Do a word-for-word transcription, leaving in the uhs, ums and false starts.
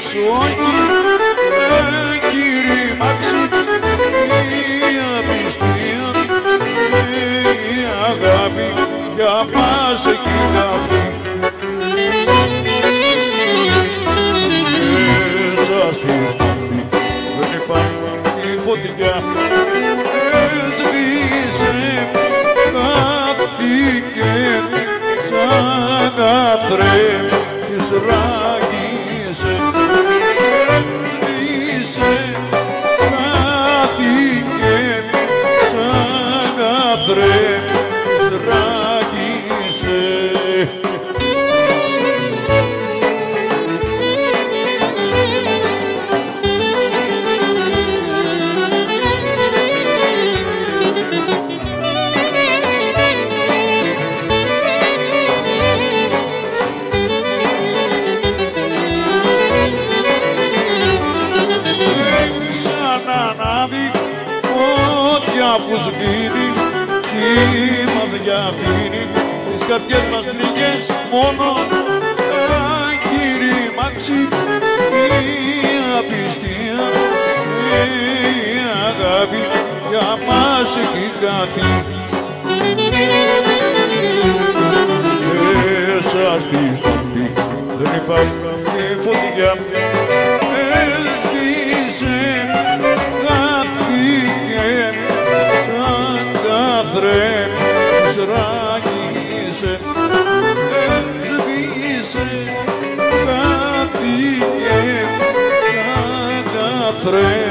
όχι κηρύμαξει η απιστία, η αγάπη για μας εκεί καφή. Μέσα στη στομπή δεν υπάρχει φωτιά, έσβησε, χάθηκε σαν ατρέπης ράγισε. Έσβησε, χάθηκε σαν ατρέπης ράγισε. Που σβήνει, κύμα διαφύνει τις καρδιές μας λίγες μόνο θα κηρύμαξει η απιστία, η αγάπη για μας έχει κάτι. Μέσα στη στομπή δεν υπάρχει φωτιά, έσβησε, χάθηκε τρέμεις ράγισε, έσβησε, χάθηκε, σαν τρέμεις.